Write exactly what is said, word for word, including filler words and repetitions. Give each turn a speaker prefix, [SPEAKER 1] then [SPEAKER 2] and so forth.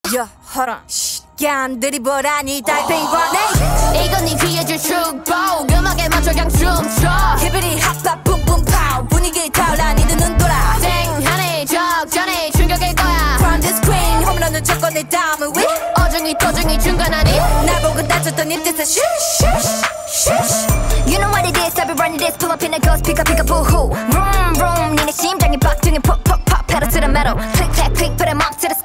[SPEAKER 1] 야 허라 깐들이 보라니 달팽이관에
[SPEAKER 2] 이건 네 귀에 줄 축복 음악에 맞춰 그냥 춤춰
[SPEAKER 1] 히비리 핫팟 뿜뿜 파우 분위기 타올라 니들 눈 돌아
[SPEAKER 2] 땡하니 적잖니 충격일 거야
[SPEAKER 1] From the screen 홈런은 쳤고 내 다음은 위
[SPEAKER 2] 어중이 to중이 중간 아니
[SPEAKER 1] 날 보고 다쳤던 입에서 슈슈슈
[SPEAKER 2] You know what it is I've been running this pull up in the ghost pick up pick up boo-hoo Vroom vroom 니네 심장이 박등에 퍽퍽퍽 pedal to the metal click clack click put 'em up to the